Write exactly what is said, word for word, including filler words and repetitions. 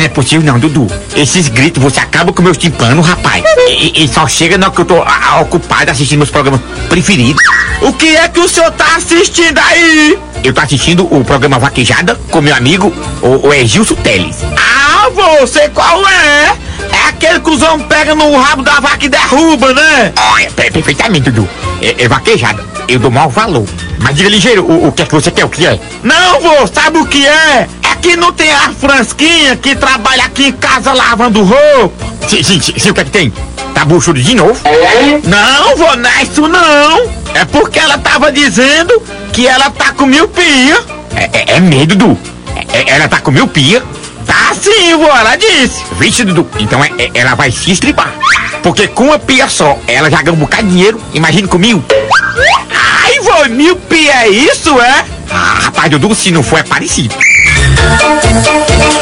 é possível não, Dudu. Esses gritos, você acaba com meus timpanos, rapaz. E, e só chega na hora que eu tô a, ocupado assistindo meus programas preferidos. O que é que o senhor tá assistindo aí? Eu tô assistindo o programa Vaquejada com meu amigo, o, o Egilson Teles. Ah, você qual é? É aquele que os homens pegam no rabo da vaca e derruba, né? É, perfeitamente, Dudu. É, é vaquejada. Eu dou mau valor. Mas diga ligeiro, o, o que é que você quer? O que é? Não, vô, sabe o que é? É que não tem a Fransquinha que trabalha aqui em casa lavando roupa. Sim, sim, sim, sim, o que é que tem? Tá buchudo de novo? Não, vô, não é isso não. É porque ela tava dizendo que ela tá com miopia. É, é, é medo, Dudu. É, é, ela tá com miopia. Tá sim, vô, ela disse. Vixe, Dudu, então é, é, ela vai se estripar. Porque com uma pia só, ela já ganha um bocado de dinheiro. Imagina com mil. Ai, vô, miopia é isso, é? Ah, rapaz, Dudu, se não for, é parecido.